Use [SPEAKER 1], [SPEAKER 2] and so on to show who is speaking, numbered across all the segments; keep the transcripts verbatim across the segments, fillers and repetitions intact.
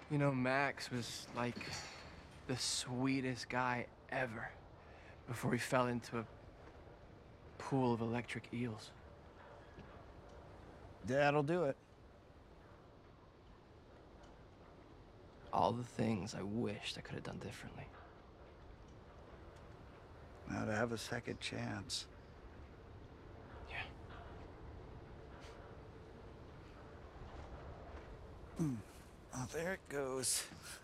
[SPEAKER 1] You know, Max was like the sweetest guy ever before he fell into a pool of electric eels.
[SPEAKER 2] That'll do it.
[SPEAKER 1] All the things I wished I could have done differently.
[SPEAKER 2] Now to have a second chance.
[SPEAKER 1] Yeah.
[SPEAKER 2] Mm. Oh, there it goes.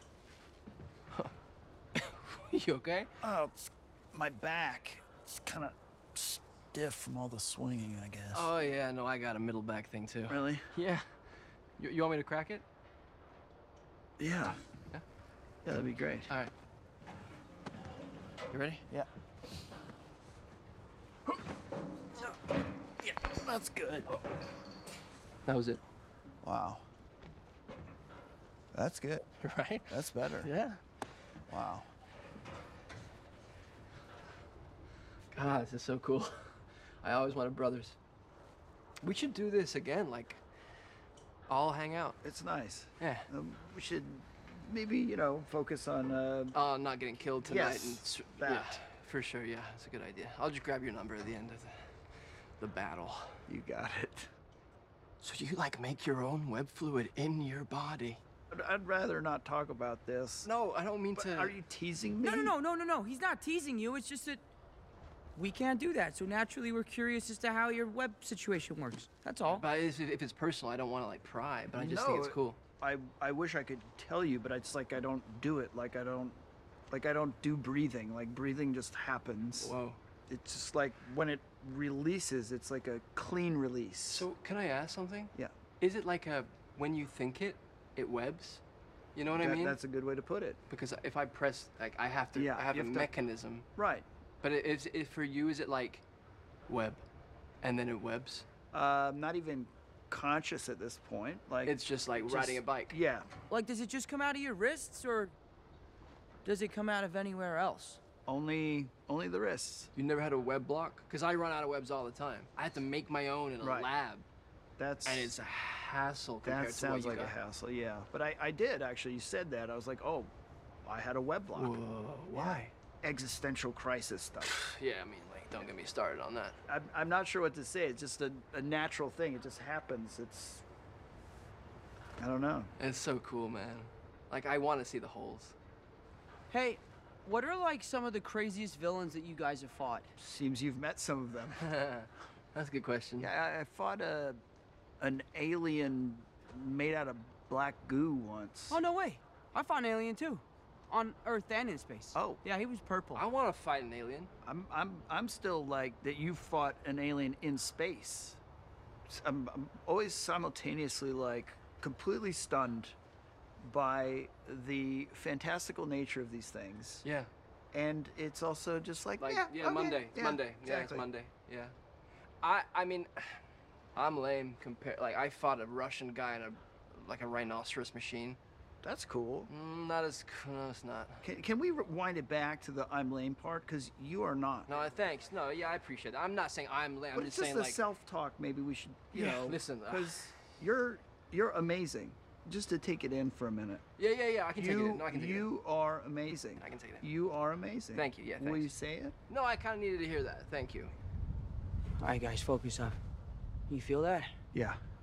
[SPEAKER 1] You okay?
[SPEAKER 2] Oh, it's my back. It's kind of stiff from all the swinging, I guess.
[SPEAKER 1] Oh, yeah, no, I got a middle back thing, too.
[SPEAKER 2] Really?
[SPEAKER 1] Yeah. You, you want me to crack it?
[SPEAKER 2] Yeah.
[SPEAKER 1] Yeah?
[SPEAKER 2] Yeah, that'd be great.
[SPEAKER 1] All right. You ready?
[SPEAKER 2] Yeah. Yeah, that's good.
[SPEAKER 1] That was it.
[SPEAKER 2] Wow. That's good.
[SPEAKER 1] Right?
[SPEAKER 2] That's better.
[SPEAKER 1] Yeah.
[SPEAKER 2] Wow.
[SPEAKER 1] God, this is so cool. I always wanted brothers. We should do this again, like, all hang out.
[SPEAKER 2] It's nice.
[SPEAKER 1] Yeah.
[SPEAKER 2] Um, we should maybe, you know, focus on, uh...
[SPEAKER 1] Uh, not getting killed tonight.
[SPEAKER 2] Yes,
[SPEAKER 1] and
[SPEAKER 2] that.
[SPEAKER 1] Yeah, for sure, yeah, it's a good idea. I'll just grab your number at the end of the, the battle.
[SPEAKER 2] You got it.
[SPEAKER 1] So you, like, make your own web fluid in your body?
[SPEAKER 2] I'd, I'd rather not talk about this.
[SPEAKER 1] No, I don't mean
[SPEAKER 2] But
[SPEAKER 1] to...
[SPEAKER 2] Are you teasing me?
[SPEAKER 3] No, no, no, no, no, no. He's not teasing you. It's just that we can't do that. So naturally, we're curious as to how your web situation works. That's all.
[SPEAKER 1] But if, if it's personal, I don't want to, like, pry, but I just
[SPEAKER 2] No,
[SPEAKER 1] think it's cool.
[SPEAKER 2] I, I wish I could tell you, but it's like I don't do it. Like I don't, like I don't do breathing. Like breathing just happens.
[SPEAKER 1] Whoa.
[SPEAKER 2] It's just like when it releases, it's like a clean release.
[SPEAKER 1] So, can I ask something?
[SPEAKER 2] Yeah.
[SPEAKER 1] Is it like a, when you think it, it webs? You know what
[SPEAKER 2] that,
[SPEAKER 1] I mean?
[SPEAKER 2] That's a good way to put it.
[SPEAKER 1] Because if I press, like, I have to,
[SPEAKER 2] Yeah,
[SPEAKER 1] I have
[SPEAKER 2] you
[SPEAKER 1] a
[SPEAKER 2] have to-
[SPEAKER 1] mechanism.
[SPEAKER 2] Right.
[SPEAKER 1] But it, is it for you, is it like web, and then it webs?
[SPEAKER 2] Uh, I'm not even conscious at this point. Like
[SPEAKER 1] It's just like
[SPEAKER 2] just-
[SPEAKER 1] riding a bike.
[SPEAKER 2] Yeah.
[SPEAKER 3] Like, does it just come out of your wrists, or does it come out of anywhere else?
[SPEAKER 2] Only, only the wrists.
[SPEAKER 1] You never had a web block? Because I run out of webs all the time. I have to make my own in a
[SPEAKER 2] Right.
[SPEAKER 1] lab,
[SPEAKER 2] That's.
[SPEAKER 1] and it's a hassle compared
[SPEAKER 2] That
[SPEAKER 1] to what
[SPEAKER 2] sounds
[SPEAKER 1] you
[SPEAKER 2] like
[SPEAKER 1] got.
[SPEAKER 2] a hassle. Yeah. But I, I did actually. You said that. I was like, oh, I had a web block.
[SPEAKER 1] Whoa, why?
[SPEAKER 2] Existential crisis stuff.
[SPEAKER 1] Yeah, I mean, like, don't get me started on that.
[SPEAKER 2] I'm, I'm not sure what to say. It's just a, a natural thing. It just happens. It's, I don't know.
[SPEAKER 1] It's so cool, man. Like, I want to see the holes.
[SPEAKER 3] Hey, what are like some of the craziest villains that you guys have fought?
[SPEAKER 2] Seems you've met some of them.
[SPEAKER 1] That's a good question.
[SPEAKER 2] Yeah, I, I fought a, an alien made out of black goo once.
[SPEAKER 3] Oh, no way. I fought an alien too. On Earth and in space.
[SPEAKER 2] Oh.
[SPEAKER 3] Yeah, he was purple.
[SPEAKER 1] I want to fight an alien.
[SPEAKER 2] I'm, I'm, I'm still like that you fought an alien in space. I'm, I'm always simultaneously like completely stunned by the fantastical nature of these things.
[SPEAKER 1] Yeah.
[SPEAKER 2] And it's also just like,
[SPEAKER 1] Like,
[SPEAKER 2] yeah,
[SPEAKER 1] yeah,
[SPEAKER 2] okay,
[SPEAKER 1] Monday.
[SPEAKER 2] yeah,
[SPEAKER 1] Monday. Yeah, it's
[SPEAKER 2] exactly.
[SPEAKER 1] Monday. Yeah. I I mean, I'm lame compared. Like, I fought a Russian guy in a like a rhinoceros machine.
[SPEAKER 2] That's cool.
[SPEAKER 1] Mm, not as cool. No, it's not.
[SPEAKER 2] Can, can we rewind it back to the I'm lame part? Because you are not.
[SPEAKER 1] No, thanks. No, yeah, I appreciate that. I'm not saying I'm lame. I'm
[SPEAKER 2] But
[SPEAKER 1] just
[SPEAKER 2] it's just
[SPEAKER 1] saying
[SPEAKER 2] the
[SPEAKER 1] like.
[SPEAKER 2] self-talk maybe we should, you
[SPEAKER 1] Yeah,
[SPEAKER 2] know.
[SPEAKER 1] listen, uh,
[SPEAKER 2] Because you're, you're amazing. Just to take it in for a minute.
[SPEAKER 1] Yeah, yeah, yeah. I can take it
[SPEAKER 2] You,
[SPEAKER 1] in. No, I can take it in.
[SPEAKER 2] you are amazing.
[SPEAKER 1] I can take it in.
[SPEAKER 2] You are amazing.
[SPEAKER 1] Thank you. Yeah,
[SPEAKER 2] Will
[SPEAKER 1] thanks.
[SPEAKER 2] you say it?
[SPEAKER 1] No, I kind of needed to hear that. Thank you.
[SPEAKER 3] All right, guys, focus up. You feel that?
[SPEAKER 2] Yeah.